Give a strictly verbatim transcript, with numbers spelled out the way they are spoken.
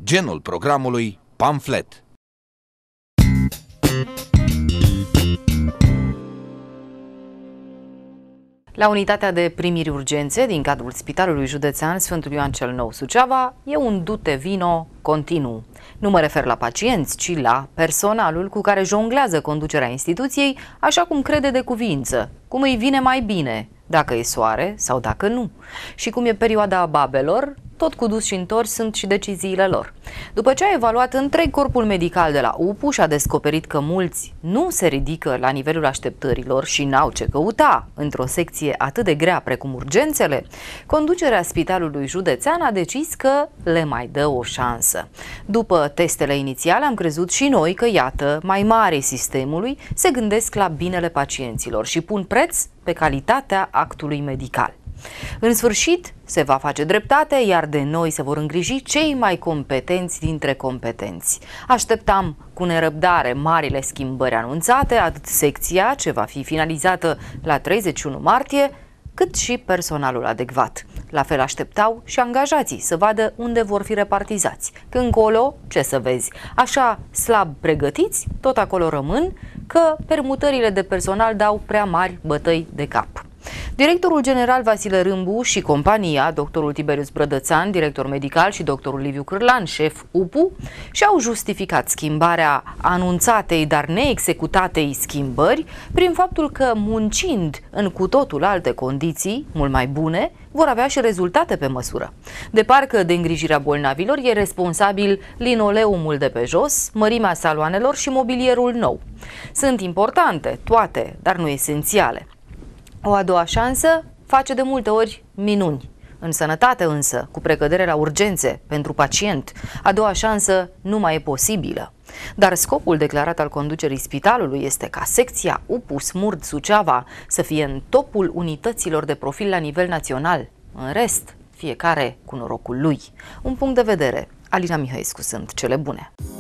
genul programului pamflet. La unitatea de primiri urgențe din cadrul Spitalului Județean Sfântul Ioan cel Nou Suceava e un dute vino continuu. Nu mă refer la pacienți, ci la personalul cu care jonglează conducerea instituției așa cum crede de cuvință, cum îi vine mai bine, dacă e soare sau dacă nu. Și cum e perioada babelor, tot cu dus și întors sunt și deciziile lor. După ce a evaluat întreg corpul medical de la U P U și a descoperit că mulți nu se ridică la nivelul așteptărilor și n-au ce căuta într-o secție atât de grea precum urgențele, conducerea Spitalului Județean a decis că le mai dă o șansă. După testele inițiale am crezut și noi că, iată, mai mari sistemului se gândesc la binele pacienților și pun preț pe calitatea actului medical. În sfârșit, se va face dreptate, iar de noi se vor îngriji cei mai competenți dintre competenți. Așteptam cu nerăbdare marile schimbări anunțate, atât secția, ce va fi finalizată la treizeci și unu martie, cât și personalul adecvat. La fel așteptau și angajații să vadă unde vor fi repartizați. Că încolo, ce să vezi, așa slab pregătiți, tot acolo rămân, că permutările de personal dau prea mari bătăi de cap. Directorul general Vasile Râmbu și compania, doctorul Tiberius Brădățan, director medical, și doctorul Liviu Cârlan, șef U P U, și-au justificat schimbarea anunțatei, dar neexecutatei schimbări prin faptul că, muncind în cu totul alte condiții, mult mai bune, vor avea și rezultate pe măsură. De parcă de îngrijirea bolnavilor e responsabil linoleumul de pe jos, mărimea saloanelor și mobilierul nou. Sunt importante toate, dar nu esențiale. O a doua șansă face de multe ori minuni. În sănătate însă, cu precădere la urgențe pentru pacient, a doua șansă nu mai e posibilă. Dar scopul declarat al conducerii spitalului este ca secția U P U Smurd Suceava să fie în topul unităților de profil la nivel național. În rest, fiecare cu norocul lui. Un punct de vedere. Alina Mihăescu sunt. Cele bune!